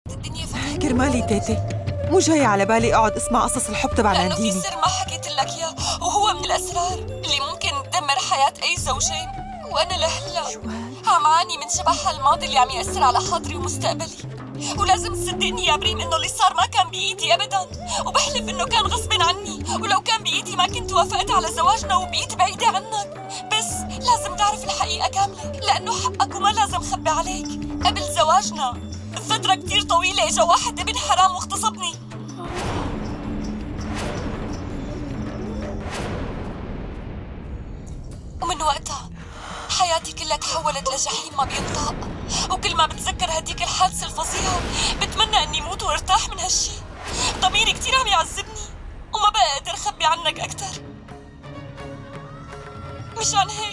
الدنيا فتحت. كرمالي تيتي، مو جاي على بالي اقعد اسمع قصص الحب تبع لأنه نانديني. في سر ما حكيت لك إياه، وهو من الأسرار اللي ممكن تدمر حياة أي زوجين. وأنا لهلا عم عاني من شبح الماضي اللي عم يأثر على حاضري ومستقبلي. ولازم تصدقني يا بريم إنه اللي صار ما كان بإيدي أبداً، وبحلف إنه كان غصب عني، ولو كان بإيدي ما كنت وافقت على زواجنا وبقيت بعيدة عنك. بس لازم تعرف الحقيقة كاملة، لأنه حقك وما لازم خبي عليك. قبل زواجنا بفترة كتير طويلة إجا واحد ابن حرام واغتصبني. ومن وقتها حياتي كلها تحولت لجحيم ما بينطق. وكل ما بتذكر هديك الحادثة الفظيعة بتمنى اني موت وارتاح من هالشي. ضميري كتير عم يعذبني وما بقى اقدر اخبي عنك اكتر. مشان هيك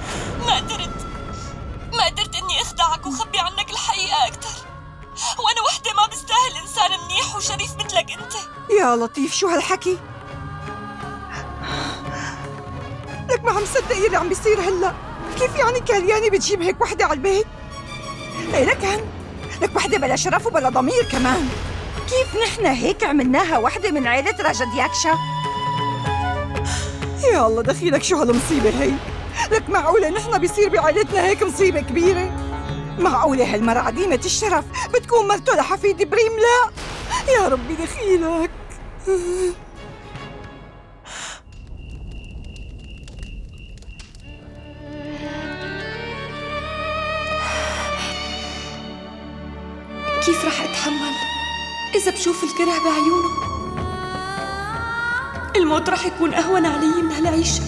ما قدرت اني اخدعك وخبي عنك الحقيقة اكتر. وانا وحدة ما بستاهل انسان منيح وشريف مثلك انت. يا لطيف شو هالحكي؟ لك ما عم صدقي اللي عم بيصير هلا. كيف يعني كالياني بتجيب هيك وحدة على البيت؟ ايه لك وحدة بلا شرف وبلا ضمير كمان. كيف نحن هيك عملناها وحدة من عائلة راجدياكشا؟ يا الله دخيلك شو هالمصيبة هي؟ لك معقولة نحن بيصير بعائلتنا هيك مصيبة كبيرة؟ معقولة هالمرة عديمة الشرف بتكون مرته لحفيد بريم؟ لا يا ربي دخيلك. كيف رح اتحمل اذا بشوف الكره بعيونه؟ الموت رح يكون اهون علي من هالعيشه.